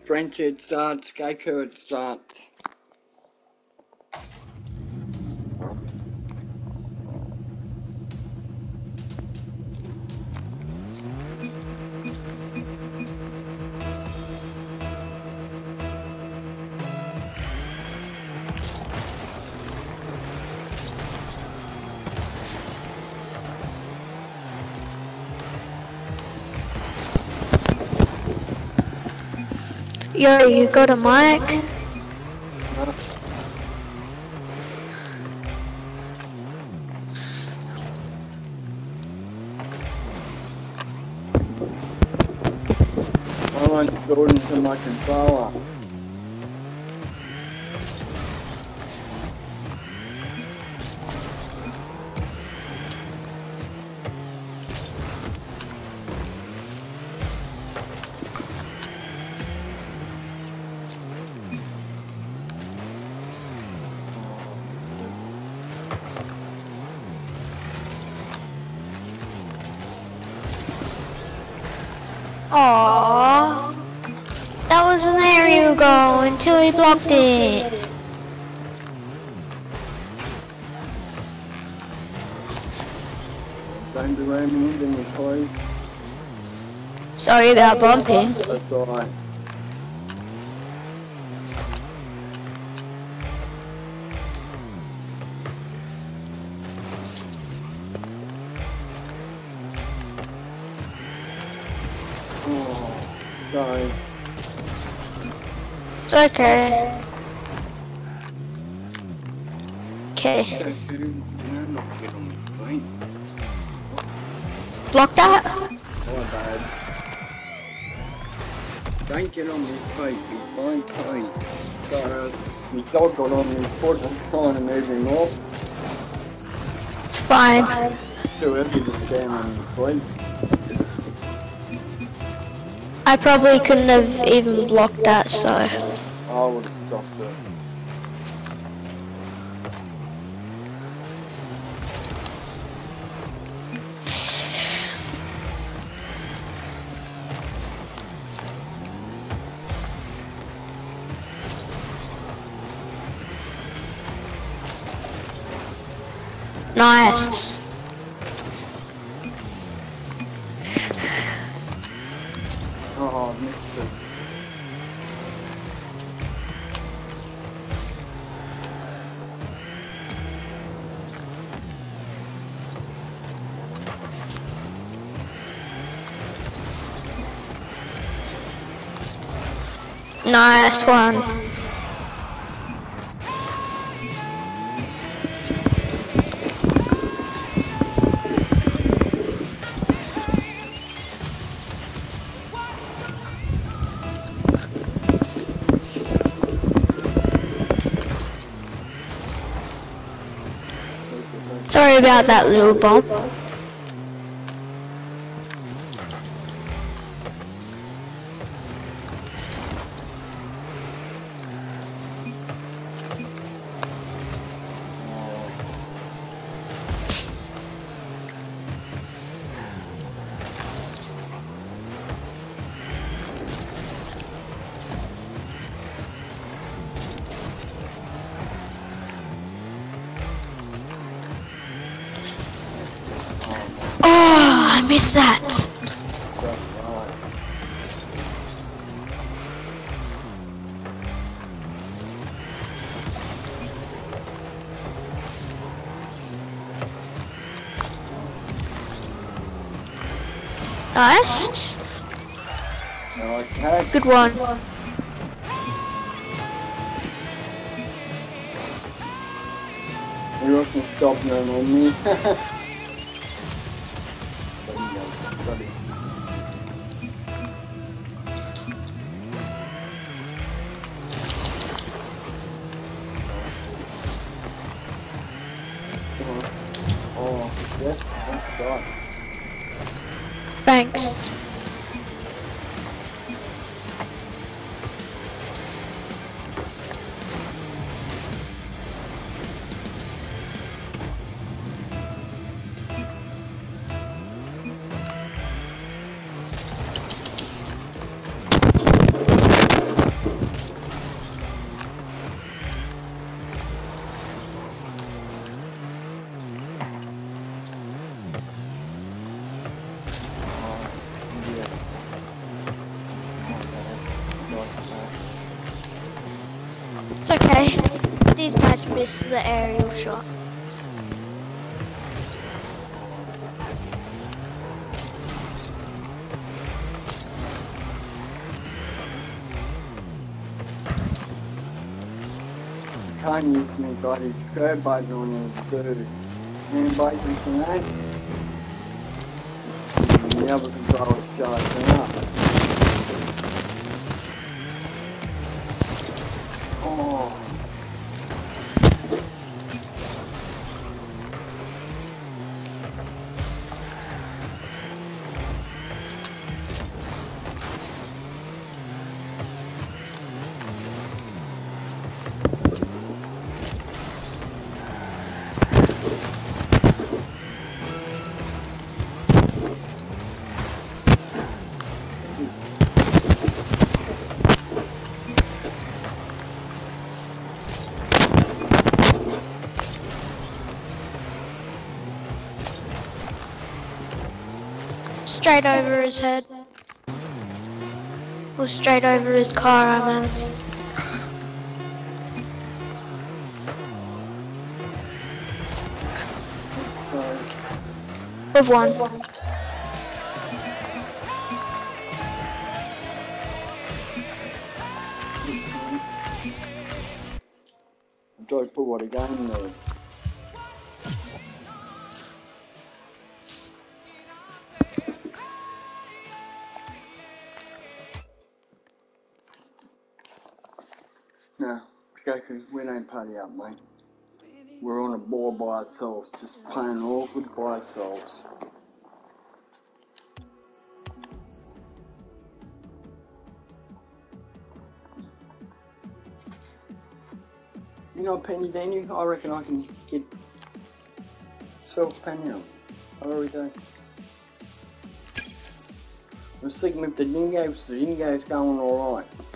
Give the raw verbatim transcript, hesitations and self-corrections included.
French it starts, Geico it starts. Yo, you got a mic? I want to go into my controller. Aww. That was an aerial goal until he blocked it. Don't be ramming into me, please. Sorry about bumping. That's alright. Oh, sorry. It's okay. Okay. I'm not getting on my feet. Block that? Oh, bad. Don't get on my feet, you fine points. Sorry, my dog got on my foot, I'm trying to move him off. It's fine. It's too heavy to stand on your feet. I probably couldn't have even blocked that, so. I would have stopped it. Nice. Oh, I missed it. Nice one. Sorry about that little bump. Oh, I missed that. Nice. Okay. Good one. You can stop now on me. Bloody Oh, yes, good shot. Thanks. It's okay. These guys missed the aerial shot. Can't use me bloody square button on him, dude. Man, Bacon's and that. It's, the other control's charging up. Oh. Straight over his head. Or straight over his car, I mean. So, With one. I'm trying to put what again there. No, Goku, we don't party up, mate. We're on a board by ourselves, just playing awkward by ourselves. You know, Penny Daniel, I reckon I can get self penny on. I really do. I was thinking with the dingoes, the dingoes going alright.